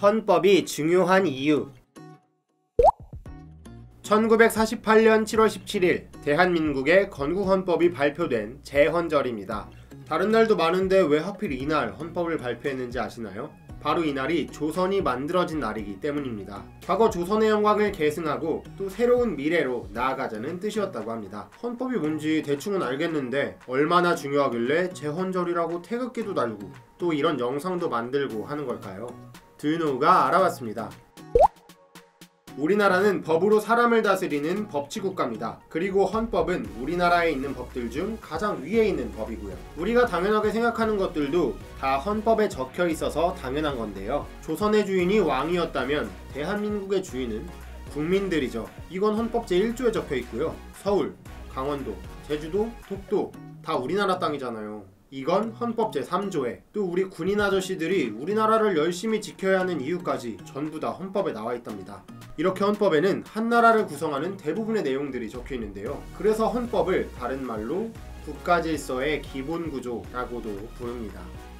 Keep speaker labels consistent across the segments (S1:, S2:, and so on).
S1: 헌법이 중요한 이유. 1948년 7월 17일 대한민국의 건국헌법이 발표된 제헌절입니다. 다른 날도 많은데 왜 하필 이날 헌법을 발표했는지 아시나요? 바로 이날이 조선이 만들어진 날이기 때문입니다. 과거 조선의 영광을 계승하고 또 새로운 미래로 나아가자는 뜻이었다고 합니다. 헌법이 뭔지 대충은 알겠는데 얼마나 중요하길래 제헌절이라고 태극기도 달고 또 이런 영상도 만들고 하는 걸까요? 드유노우가 알아봤습니다. 우리나라는 법으로 사람을 다스리는 법치국가입니다. 그리고 헌법은 우리나라에 있는 법들 중 가장 위에 있는 법이고요. 우리가 당연하게 생각하는 것들도 다 헌법에 적혀 있어서 당연한 건데요. 조선의 주인이 왕이었다면 대한민국의 주인은 국민들이죠. 이건 헌법 제1조에 적혀 있고요. 서울, 강원도, 제주도, 독도 다 우리나라 땅이잖아요. 이건 헌법 제3조에 또 우리 군인 아저씨들이 우리나라를 열심히 지켜야 하는 이유까지 전부 다 헌법에 나와 있답니다. 이렇게 헌법에는 한 나라를 구성하는 대부분의 내용들이 적혀 있는데요. 그래서 헌법을 다른 말로 국가질서의 기본구조라고도 부릅니다.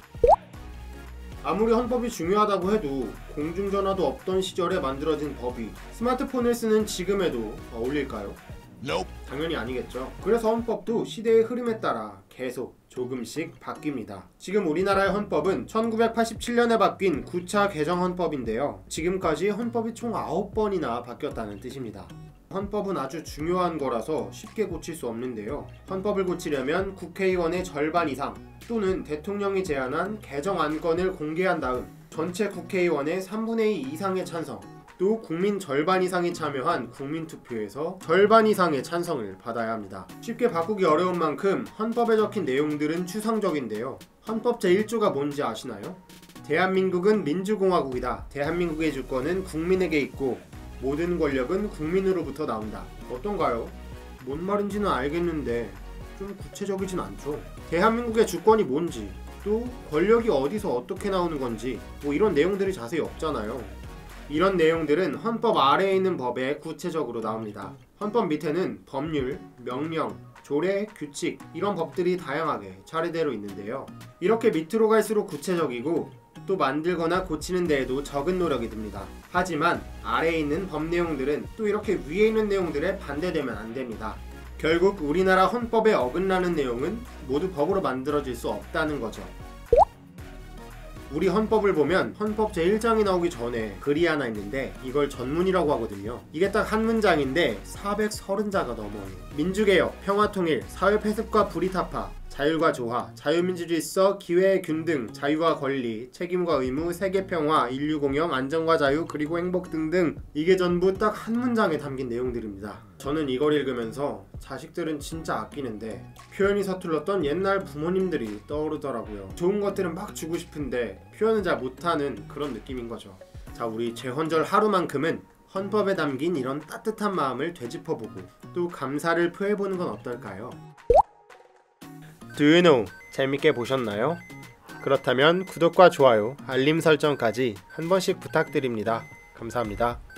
S1: 아무리 헌법이 중요하다고 해도 공중전화도 없던 시절에 만들어진 법이 스마트폰을 쓰는 지금에도 어울릴까요? 당연히 아니겠죠. 그래서 헌법도 시대의 흐름에 따라 계속 조금씩 바뀝니다. 지금 우리나라의 헌법은 1987년에 바뀐 9차 개정 헌법인데요. 지금까지 헌법이 총 9번이나 바뀌었다는 뜻입니다. 헌법은 아주 중요한 거라서 쉽게 고칠 수 없는데요. 헌법을 고치려면 국회의원의 절반 이상 또는 대통령이 제안한 개정 안건을 공개한 다음 전체 국회의원의 3분의 2 이상의 찬성 또 국민 절반 이상이 참여한 국민투표에서 절반 이상의 찬성을 받아야 합니다. 쉽게 바꾸기 어려운 만큼 헌법에 적힌 내용들은 추상적인데요. 헌법 제1조가 뭔지 아시나요? 대한민국은 민주공화국이다. 대한민국의 주권은 국민에게 있고 모든 권력은 국민으로부터 나온다. 어떤가요? 뭔 말인지는 알겠는데 좀 구체적이진 않죠. 대한민국의 주권이 뭔지 또 권력이 어디서 어떻게 나오는 건지 뭐 이런 내용들이 자세히 없잖아요. 이런 내용들은 헌법 아래에 있는 법에 구체적으로 나옵니다. 헌법 밑에는 법률, 명령, 조례, 규칙 이런 법들이 다양하게 차례대로 있는데요. 이렇게 밑으로 갈수록 구체적이고 또 만들거나 고치는 데에도 적은 노력이 듭니다. 하지만 아래에 있는 법 내용들은 또 이렇게 위에 있는 내용들에 반대되면 안 됩니다. 결국 우리나라 헌법에 어긋나는 내용은 모두 법으로 만들어질 수 없다는 거죠. 우리 헌법을 보면 헌법 제1장이 나오기 전에 글이 하나 있는데 이걸 전문이라고 하거든요. 이게 딱 한 문장인데 430자가 넘어요. 민주개혁, 평화통일, 사회폐습과 불이타파, 자율과 조화, 자유민주질서, 기회의 균등, 자유와 권리, 책임과 의무, 세계평화, 인류공영, 안전과 자유, 그리고 행복 등등 이게 전부 딱 한 문장에 담긴 내용들입니다. 저는 이걸 읽으면서 자식들은 진짜 아끼는데 표현이 서툴렀던 옛날 부모님들이 떠오르더라고요. 좋은 것들은 막 주고 싶은데 표현을 잘 못하는 그런 느낌인 거죠. 자, 우리 제헌절 하루만큼은 헌법에 담긴 이런 따뜻한 마음을 되짚어보고 또 감사를 표해보는 건 어떨까요? 드유노우 재밌게 보셨나요? 그렇다면 구독과 좋아요, 알림 설정까지 한 번씩 부탁드립니다. 감사합니다.